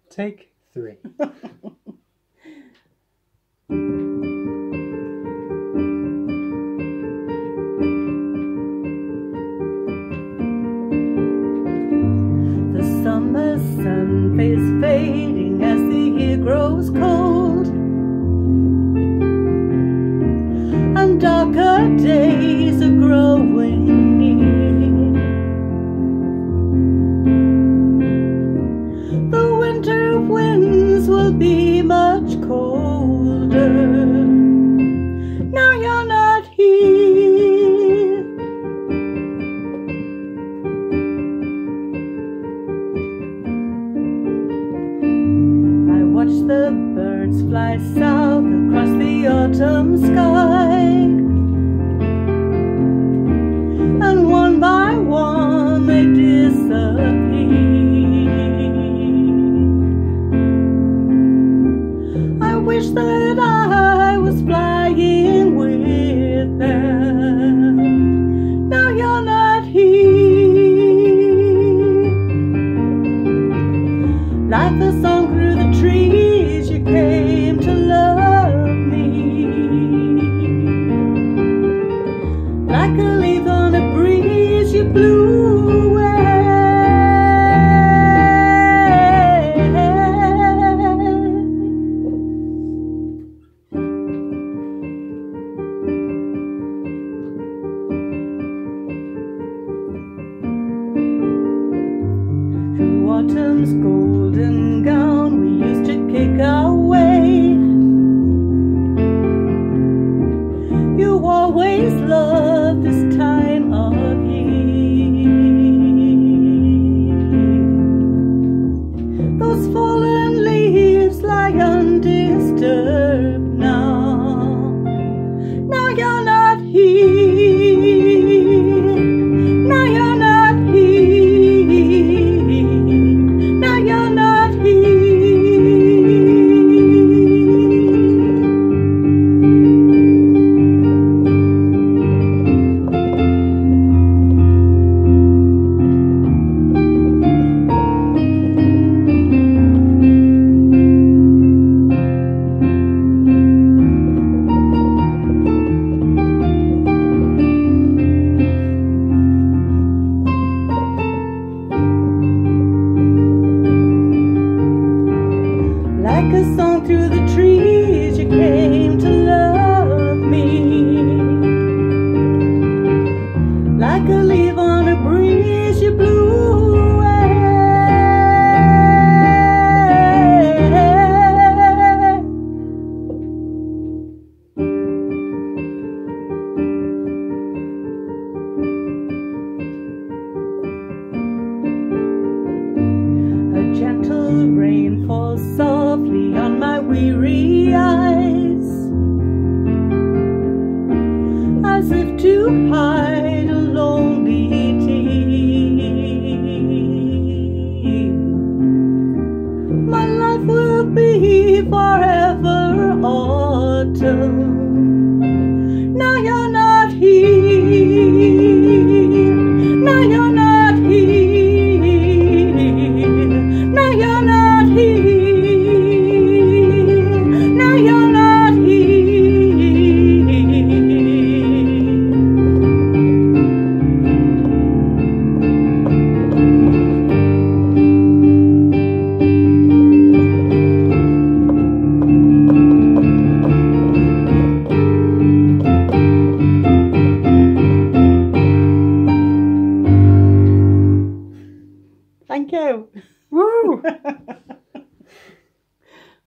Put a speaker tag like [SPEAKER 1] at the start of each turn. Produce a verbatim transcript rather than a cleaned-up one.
[SPEAKER 1] Take three.
[SPEAKER 2] The summer sun is fading as the year grows cold, and darker days are growing near. The winter winds will be much colder. Now you're not here. I watch the birds fly south across the autumn sky, and one by one they disappear. I wish that I was flying with them. Now you're not here. Like the song through the trees, you came to love me. Like a leaf on a breeze, you blew away. Through autumn's golden gown, we used to kick our way. You always loved this time of year. Those fallen leaves lie undisturbed now. Now you're not here. Now you're not here. Now you're not here. Like a song through the trees, you came to love me. Like a leaf on a breeze, you blew away. A gentle rain falls softly on my weary eyes, as if to hide a lonely tear. My life will be forever autumn. Now you're not here. Now you're not here. Now you're not here. Now you're not Thank you.
[SPEAKER 1] Woo!